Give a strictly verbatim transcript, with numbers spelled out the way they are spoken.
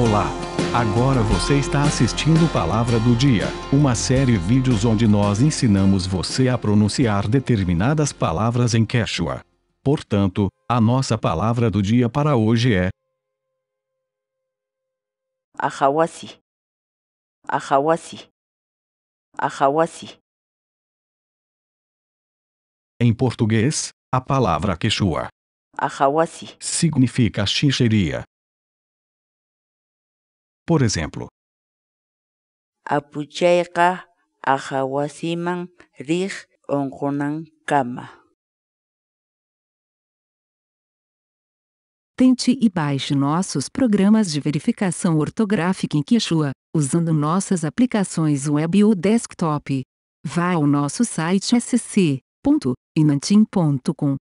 Olá! Agora você está assistindo Palavra do Dia, uma série de vídeos onde nós ensinamos você a pronunciar determinadas palavras em Quechua. Portanto, a nossa palavra do dia para hoje é Ahawasi. Ahawasi. Ahawasi. em português, a palavra Quechua Ahawasi. significa xixeria. Por exemplo, Apuchayqa ahawasiman riq unqunan kama. Tente e baixe nossos programas de verificação ortográfica em Quechua, usando nossas aplicações web ou desktop. Vá ao nosso site s c ponto inantim ponto com.